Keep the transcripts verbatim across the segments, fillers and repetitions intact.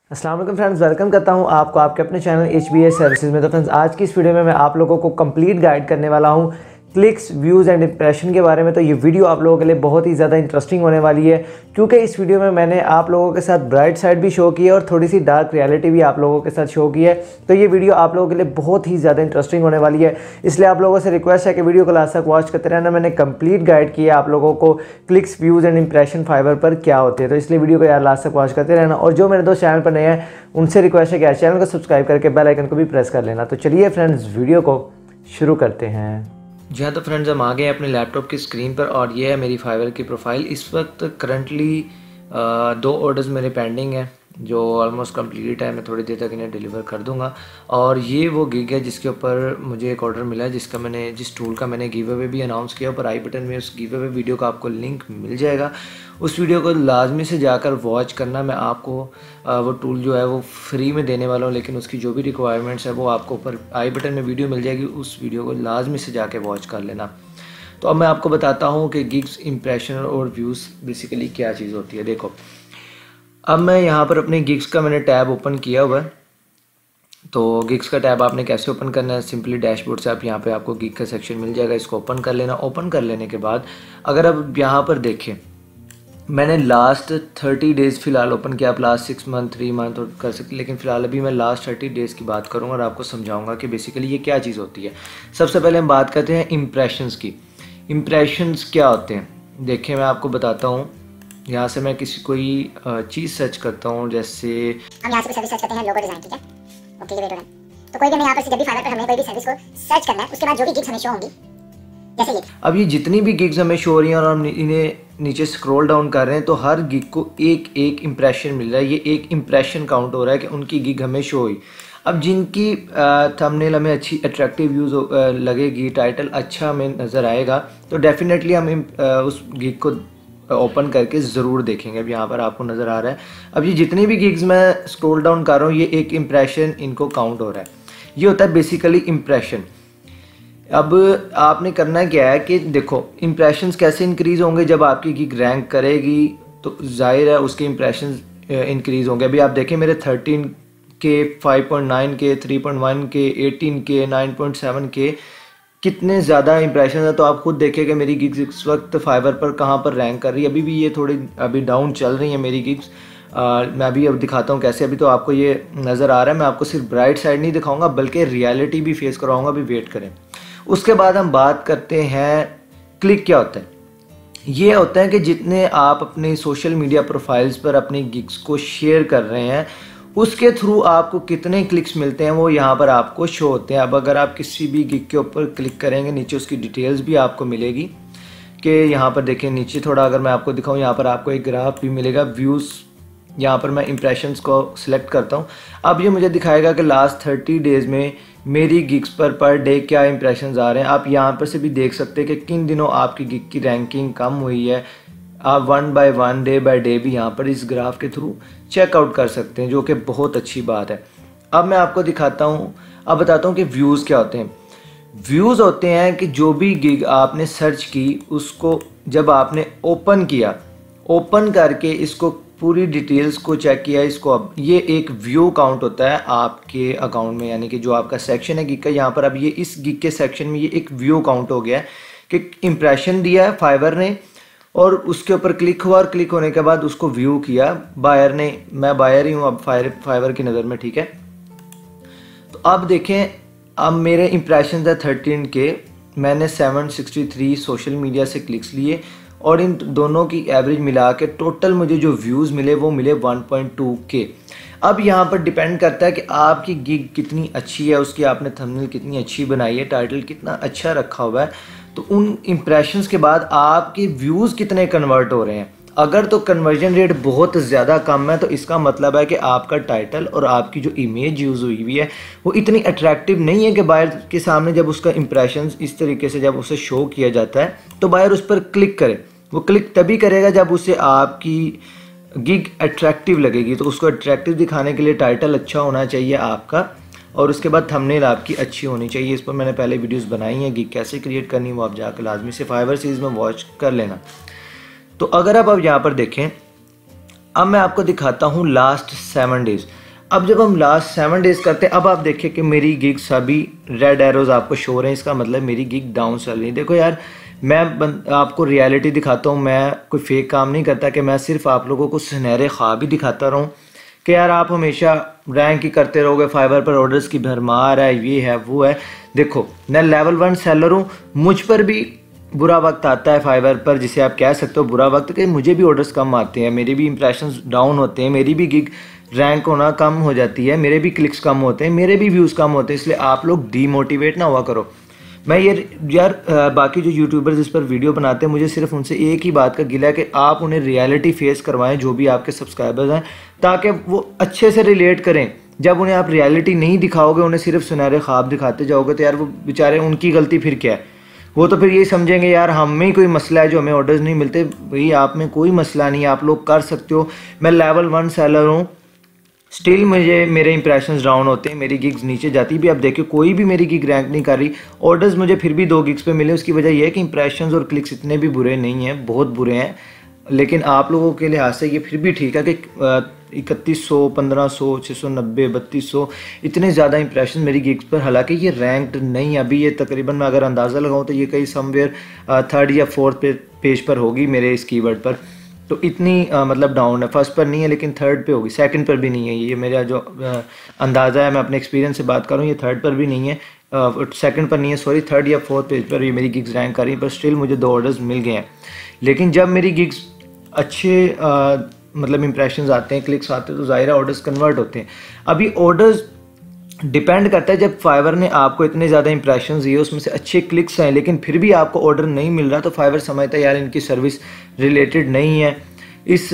अस्सलाम वालेकुम friends, welcome करता हूं आपको आपके अपने channel H B A services में। तो फ्रेंड्स, आज की इस वीडियो में मैं आप लोगों को कंप्लीट गाइड करने वाला हूं क्लिक्स, व्यूज़ एंड इंप्रेशन के बारे में। तो ये वीडियो आप लोगों के लिए बहुत ही ज़्यादा इंटरेस्टिंग होने वाली है, क्योंकि इस वीडियो में मैंने आप लोगों के साथ ब्राइट साइड भी शो की है और थोड़ी सी डार्क रियलिटी भी आप लोगों के साथ शो की है। तो ये वीडियो आप लोगों के लिए बहुत ही ज़्यादा इंटरेस्टिंग होने वाली है, इसलिए आप लोगों से रिक्वेस्ट है कि वीडियो को लास्ट तक वॉच करते रहना। मैंने कंप्लीट गाइड किया आप लोगों को clicks, views and impression Fiverr पर क्या होते हैं, तो इसलिए वीडियो को यार लास्ट तक वॉच करते रहना। और जो मेरे दोस्त चैनल पर नए हैं उनसे रिक्वेस्ट है कि चैनल को सब्सक्राइब करके बेल आइकन को भी प्रेस कर लेना। तो चलिए फ्रेंड्स, वीडियो को शुरू करते हैं। जी हाँ, तो फ्रेंड्स हम आ गए अपने लैपटॉप की स्क्रीन पर और ये है मेरी फाइवर की प्रोफाइल। इस वक्त करंटली दो ऑर्डर्स मेरे पेंडिंग हैं जो ऑलमोस्ट कंप्लीट है। मैं थोड़ी देर तक इन्हें डिलीवर कर दूंगा। और ये वो गिग है जिसके ऊपर मुझे एक ऑर्डर मिला है, जिसका मैंने जिस टूल का मैंने गिव अवे भी अनाउंस किया। ऊपर आई बटन में उस गिव अवे वीडियो का आपको लिंक मिल जाएगा। उस वीडियो को लाजमी से जाकर वॉच करना। मैं आपको वो टूल जो है वो फ्री में देने वाला हूँ, लेकिन उसकी जो भी रिक्वायरमेंट्स है वो आपको ऊपर आई बटन में वीडियो मिल जाएगी। उस वीडियो को लाजमी से जाके वॉच कर लेना। तो अब मैं आपको बताता हूँ कि गिग्स, इंप्रेशन और व्यूज़ बेसिकली क्या चीज़ होती है। देखो, अब मैं यहाँ पर अपने गिग्स का मैंने टैब ओपन किया हुआ है। तो गिग्स का टैब आपने कैसे ओपन करना है, सिंपली डैशबोर्ड से आप यहाँ पे आपको गिग का सेक्शन मिल जाएगा, इसको ओपन कर लेना। ओपन कर लेने के बाद अगर अब यहाँ पर देखें, मैंने लास्ट थर्टी डेज़ फ़िलहाल ओपन किया। आप last six month three month और कर सकते, लेकिन फ़िलहाल अभी मैं लास्ट थर्टी डेज़ की बात करूँगा और आपको समझाऊँगा कि बेसिकली ये क्या चीज़ होती है। सबसे पहले हम बात करते हैं इम्प्रेशंस की। इम्प्रेशंस क्या होते हैं, देखिए मैं आपको बताता हूँ। यहाँ से मैं किसी कोई चीज़ सर्च करता हूँ, जैसे हम यहाँ से भी सर्विस सर्च करते हैं, लोगो डिज़ाइन, ठीक है। ओके, ये वेट हो रहा है। तो कोई भी मैं यहाँ पर जब भी फाइवर पर हमें कोई भी सर्विस को सर्च करना है, उसके बाद जो भी गिग्स हमें शो होंगी, जैसे ये। अब ये जितनी भी गिग्स हमें शो हो रही हैं और हम इन्हें नीचे स्क्रॉल डाउन कर रहे हैं, तो हर गिग को एक एक इम्प्रेशन मिल रहा है। ये एक इम्प्रेशन काउंट हो रहा है कि उनकी गिग हमें शो हुई। अब जिनकी थंबनेल हमें अच्छी अट्रैक्टिव यूज़ लगेगी, टाइटल अच्छा हमें नज़र आएगा, तो डेफिनेटली हम आ, उस गिग को ओपन करके ज़रूर देखेंगे। अब यहाँ पर आपको नज़र आ रहा है, अब ये जितनी भी गिग्स मैं स्क्रॉल डाउन कर रहा हूँ, ये एक इम्प्रेशन इनको काउंट हो रहा है। ये होता है बेसिकली इम्प्रेशन। अब आपने करना क्या है कि देखो, इम्प्रेशंस कैसे इंक्रीज़ होंगे, जब आपकी गिग रैंक करेगी तो जाहिर है उसके इम्प्रेशंस इंक्रीज़ होंगे। अभी आप देखें, मेरे thirteen K, five point nine K, three point one K, eighteen K, nine point seven K, कितने ज़्यादा इंप्रेशन है। तो आप खुद देखें कि मेरी गिग्स इस वक्त फाइवर पर कहाँ पर रैंक कर रही है। अभी भी ये थोड़ी अभी डाउन चल रही है मेरी गिग्स। मैं अभी अब दिखाता हूँ कैसे। अभी तो आपको ये नज़र आ रहा है, मैं आपको सिर्फ ब्राइट साइड नहीं दिखाऊंगा बल्कि रियलिटी भी फेस कराऊंगा। अभी वेट करें। उसके बाद हम बात करते हैं क्लिक क्या होता है। ये होता है कि जितने आप अपने सोशल मीडिया प्रोफाइल्स पर अपनी गिग्स को शेयर कर रहे हैं, उसके थ्रू आपको कितने क्लिक्स मिलते हैं वो यहाँ पर आपको शो होते हैं। अब अगर आप किसी भी गिग के ऊपर क्लिक करेंगे, नीचे उसकी डिटेल्स भी आपको मिलेगी कि यहाँ पर देखें नीचे थोड़ा अगर मैं आपको दिखाऊँ, यहाँ पर आपको एक ग्राफ भी मिलेगा, व्यूज़। यहाँ पर मैं इम्प्रेशंस को सिलेक्ट करता हूँ। अब ये मुझे दिखाएगा कि लास्ट थर्टी डेज़ में मेरी गिग्स पर पर डे क्या इंप्रेशंस आ रहे हैं। आप यहाँ पर से भी देख सकते हैं कि किन दिनों आपकी गिग की रैंकिंग कम हुई है। आप one by one, day by day भी यहाँ पर इस ग्राफ के थ्रू चेकआउट कर सकते हैं, जो कि बहुत अच्छी बात है। अब मैं आपको दिखाता हूँ, अब बताता हूँ कि व्यूज़ क्या होते हैं। व्यूज़ होते हैं कि जो भी गिग आपने सर्च की, उसको जब आपने ओपन किया, ओपन करके इसको पूरी डिटेल्स को चेक किया, इसको अब ये एक व्यू काउंट होता है आपके अकाउंट में, यानी कि जो आपका सेक्शन है गिग का, यहाँ पर अब ये इस गिग के सेक्शन में ये एक व्यू काउंट हो गया है कि इम्प्रेशन दिया है फाइवर ने और उसके ऊपर क्लिक हुआ और क्लिक होने के बाद उसको व्यू किया बायर ने। मैं बायर ही हूँ अब फायर फाइवर की नज़र में, ठीक है। तो अब देखें, अब मेरे इम्प्रेशन है थर्टीन के, मैंने seven sixty three social media से क्लिक्स लिए और इन दोनों की एवरेज मिला के टोटल मुझे जो व्यूज़ मिले वो मिले वन पॉइंट टू के। अब यहाँ पर डिपेंड करता है कि आपकी गिग कितनी अच्छी है, उसकी आपने थंबनेल कितनी अच्छी बनाई है, टाइटल कितना अच्छा रखा हुआ है, तो उन इम्प्रेशंस के बाद आपके व्यूज़ कितने कन्वर्ट हो रहे हैं। अगर तो कन्वर्जन रेट बहुत ज़्यादा कम है तो इसका मतलब है कि आपका टाइटल और आपकी जो इमेज यूज़ हुई हुई है वो इतनी अट्रैक्टिव नहीं है कि बायर के सामने जब उसका इम्प्रेशंस इस तरीके से जब उसे शो किया जाता है तो बायर उस पर क्लिक करे। वो क्लिक तभी करेगा जब उसे आपकी गिग अट्रैक्टिव लगेगी। तो उसको अट्रैक्टिव दिखाने के लिए टाइटल अच्छा होना चाहिए आपका, और उसके बाद थंबनेल आपकी अच्छी होनी चाहिए। इस पर मैंने पहले वीडियोस बनाई हैं, गिग कैसे क्रिएट करनी है वो आप जाकर लाजमी से फाइवर सीरीज़ में वॉच कर लेना। तो अगर आप अब यहाँ पर देखें, अब मैं आपको दिखाता हूँ लास्ट सेवन डेज़। अब जब हम लास्ट सेवन डेज़ करते हैं, अब आप देखिए कि मेरी गिग्स अभी रेड एरोज आपको शो हो रहे हैं, इसका मतलब मेरी गिग डाउन चल रही है। देखो यार, मैं आपको रियलिटी दिखाता हूँ, मैं कोई फेक काम नहीं करता कि मैं सिर्फ आप लोगों को सुनहरे ख्वाब ही दिखाता रहूँ कि यार आप हमेशा रैंक ही करते रहोगे, फाइवर पर ऑर्डर्स की भरमार है, ये है वो है। देखो मैं लेवल वन सेलर हूँ, मुझ पर भी बुरा वक्त आता है फाइवर पर, जिसे आप कह सकते हो बुरा वक्त, कि मुझे भी ऑर्डर्स कम आते हैं, मेरे भी इंप्रेशंस डाउन होते हैं, मेरी भी गिग रैंक होना कम हो जाती है, मेरे भी क्लिक्स कम होते हैं, मेरे भी व्यूज़ कम होते हैं। इसलिए आप लोग डीमोटिवेट ना हुआ करो। मैं ये यार बाकी जो यूट्यूबर्स इस पर वीडियो बनाते हैं, मुझे सिर्फ उनसे एक ही बात का गिला है कि आप उन्हें रियलिटी फेस करवाएं, जो भी आपके सब्सक्राइबर्स हैं, ताकि वो अच्छे से रिलेट करें। जब उन्हें आप रियलिटी नहीं दिखाओगे, उन्हें सिर्फ सुनहरे ख्वाब दिखाते जाओगे, तो यार वो बेचारे, उनकी गलती फिर क्या है? वो तो फिर यही समझेंगे यार हम में ही कोई मसला है जो हमें ऑर्डर्स नहीं मिलते। भाई आप में कोई मसला नहीं है, आप लोग कर सकते हो। मैं लेवल वन सेलर हूँ, स्टिल मुझे मेरे इंप्रेशंस डाउन होते हैं, मेरी गिग्स नीचे जाती भी। अब देखिए कोई भी मेरी गिग रैंक नहीं कर रही, ऑर्डर्स मुझे फिर भी दो गिग्स पे मिले। उसकी वजह यह है कि इंप्रेशंस और क्लिक्स इतने भी बुरे नहीं हैं, बहुत बुरे हैं, लेकिन आप लोगों के लिहाज से ये फिर भी ठीक है कि इकतीस सौ, पंद्रह सौ, छः सौ नब्बे, बत्तीस सौ इतने ज़्यादा इंप्रेशन मेरी गिग्स पर। हालांकि ये रैंक्ड नहीं, अभी ये तकरीबन मैं अगर अंदाज़ा लगाऊँ तो ये कहीं समवेयर थर्ड या फोर्थ पे पेज पर होगी मेरे इस कीवर्ड पर। तो इतनी आ, मतलब डाउन है, फर्स्ट पर नहीं है लेकिन थर्ड पे होगी, सेकंड पर भी नहीं है। ये मेरा जो आ, अंदाज़ा है, मैं अपने एक्सपीरियंस से बात करूँ, ये थर्ड पर भी नहीं है, सेकंड पर नहीं है, सॉरी, थर्ड या फोर्थ पेज पर ये मेरी गिग्स रैंक कर रही है। पर स्टिल मुझे दो ऑर्डर्स मिल गए हैं। लेकिन जब मेरी गिग्स अच्छे आ, मतलब इंप्रेशंस आते हैं, क्लिक्स आते हैं, तो ज़ाहिर है ऑर्डर्स कन्वर्ट होते हैं। अभी ऑर्डर्स डिपेंड करता है, जब फाइवर ने आपको इतने ज़्यादा इंप्रेशंस दिए, उसमें से अच्छे क्लिक्स हैं, लेकिन फिर भी आपको ऑर्डर नहीं मिल रहा, तो फाइवर समझता है यार इनकी सर्विस रिलेटेड नहीं है। इस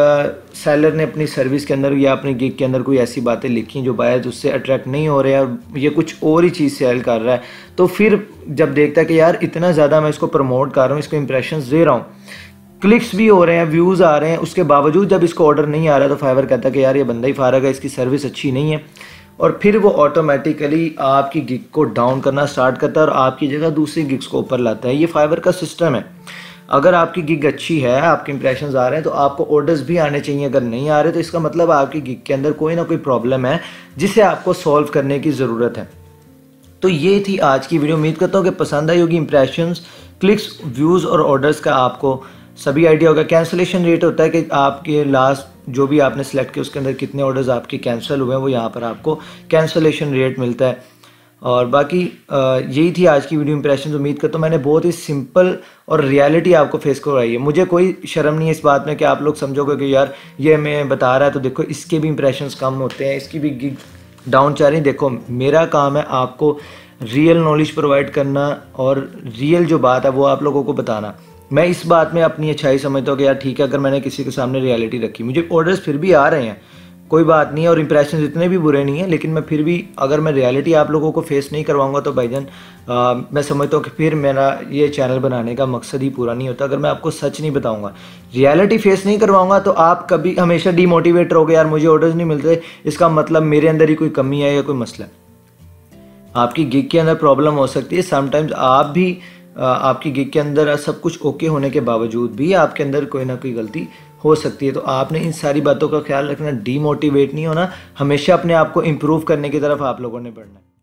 सेलर ने अपनी सर्विस के अंदर या अपनी गिग के अंदर कोई ऐसी बातें लिखी जो बायर्स उससे अट्रैक्ट नहीं हो रहे हैं, और ये कुछ और ही चीज़ सेल कर रहा है। तो फिर जब देखता है कि यार इतना ज़्यादा मैं इसको प्रमोट कर रहा हूँ, इसको इंप्रेशंस दे रहा हूँ, क्लिक्स भी हो रहे हैं, व्यूज़ आ रहे हैं, उसके बावजूद जब इसको ऑर्डर नहीं आ रहा, तो फाइवर कहता है कि यार ये बंदा ही फारग है, इसकी सर्विस अच्छी नहीं है, और फिर वो ऑटोमेटिकली आपकी गिग को डाउन करना स्टार्ट करता है और आपकी जगह दूसरी गिग्स को ऊपर लाता है। ये फाइवर का सिस्टम है। अगर आपकी गिग अच्छी है, आपके इंप्रेशंस आ रहे हैं, तो आपको ऑर्डर्स भी आने चाहिए। अगर नहीं आ रहे तो इसका मतलब आपकी गिग के अंदर कोई ना कोई प्रॉब्लम है जिसे आपको सॉल्व करने की ज़रूरत है। तो ये थी आज की वीडियो। उम्मीद करता हूँ कि पसंद आई होगी। इंप्रेशंस, क्लिक्स, व्यूज़ और ऑर्डर्स का आपको सभी आइडिया होगा। कैंसिलेशन रेट होता है कि आपके लास्ट जो भी आपने सेलेक्ट किया उसके अंदर कितने ऑर्डर्स आपके कैंसिल हुए हैं, वो यहाँ पर आपको कैंसिलेशन रेट मिलता है। और बाकी यही थी आज की वीडियो इंप्रेशन। उम्मीद करता हूँ मैंने बहुत ही सिंपल और रियलिटी आपको फेस करवाई है। मुझे कोई शर्म नहीं है इस बात में कि आप लोग समझोगे कि यार ये मैं बता रहा है तो देखो इसके भी इंप्रेशंस कम होते हैं, इसकी भी गिग डाउन चल रही। देखो मेरा काम है आपको रियल नॉलेज प्रोवाइड करना और रियल जो बात है वो आप लोगों को बताना। मैं इस बात में अपनी अच्छाई समझता हूँ कि यार ठीक है, अगर मैंने किसी के सामने रियलिटी रखी, मुझे ऑर्डर्स फिर भी आ रहे हैं, कोई बात नहीं है, और इंप्रेशन इतने भी बुरे नहीं है, लेकिन मैं फिर भी अगर मैं रियलिटी आप लोगों को फेस नहीं करवाऊंगा तो भाईजान मैं समझता हूँ कि फिर मेरा ये चैनल बनाने का मकसद ही पूरा नहीं होता। अगर मैं आपको सच नहीं बताऊंगा, रियलिटी फेस नहीं करवाऊंगा, तो आप कभी हमेशा डीमोटिवेट रहोगे, यार मुझे ऑर्डर्स नहीं मिलते, इसका मतलब मेरे अंदर ही कोई कमी है या कोई मसला है। आपकी गिग के अंदर प्रॉब्लम हो सकती है, समटाइम्स आप भी आपकी गिग के अंदर सब कुछ ओके होने के बावजूद भी आपके अंदर कोई ना कोई गलती हो सकती है। तो आपने इन सारी बातों का ख्याल रखना, डीमोटिवेट नहीं होना, हमेशा अपने आप को इम्प्रूव करने की तरफ आप लोगों ने बढ़ना है।